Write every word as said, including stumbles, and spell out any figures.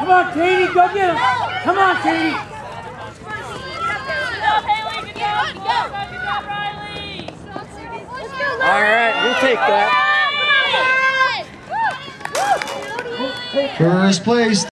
Come on, Katie, go get him. Come on, Katie. All right, we'll take that. First place.